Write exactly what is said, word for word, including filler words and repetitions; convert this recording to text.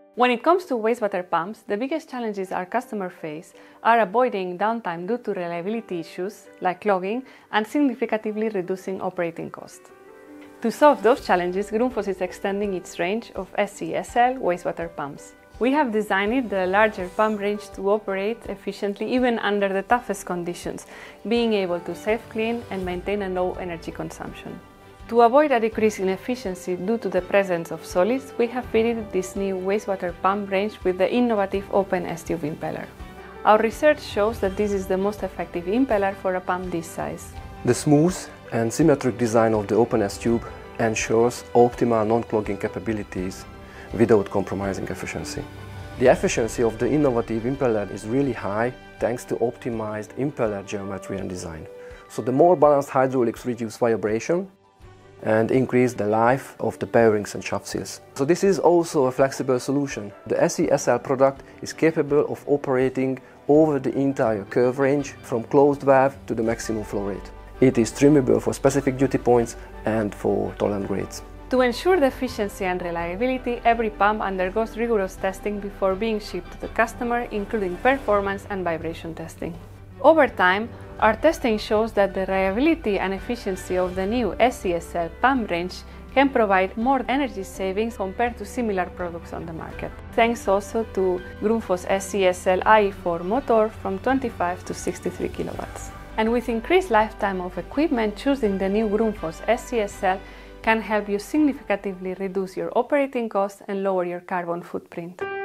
When it comes to wastewater pumps, the biggest challenges our customers face are avoiding downtime due to reliability issues like clogging and significantly reducing operating costs. To solve those challenges, Grundfos is extending its range of S E S L wastewater pumps. We have designed the larger pump range to operate efficiently even under the toughest conditions, being able to self-clean and maintain a low energy consumption. To avoid a decrease in efficiency due to the presence of solids, we have fitted this new wastewater pump range with the innovative open S-tube impeller. Our research shows that this is the most effective impeller for a pump this size. The smooth and symmetric design of the open S-tube ensures optimal non-clogging capabilities without compromising efficiency. The efficiency of the innovative impeller is really high thanks to optimized impeller geometry and design. So the more balanced hydraulics reduce vibration and increase the life of the bearings and shaft seals. So this is also a flexible solution. The S E S L product is capable of operating over the entire curve range from closed valve to the maximum flow rate. It is trimmable for specific duty points and for tolerant grades. To ensure the efficiency and reliability, every pump undergoes rigorous testing before being shipped to the customer, including performance and vibration testing. Over time, our testing shows that the reliability and efficiency of the new S E S L pump range can provide more energy savings compared to similar products on the market. Thanks also to Grundfos S E S L I E four motor from twenty-five to sixty-three kilowatts. And with increased lifetime of equipment, choosing the new Grundfos S E S L can help you significantly reduce your operating costs and lower your carbon footprint.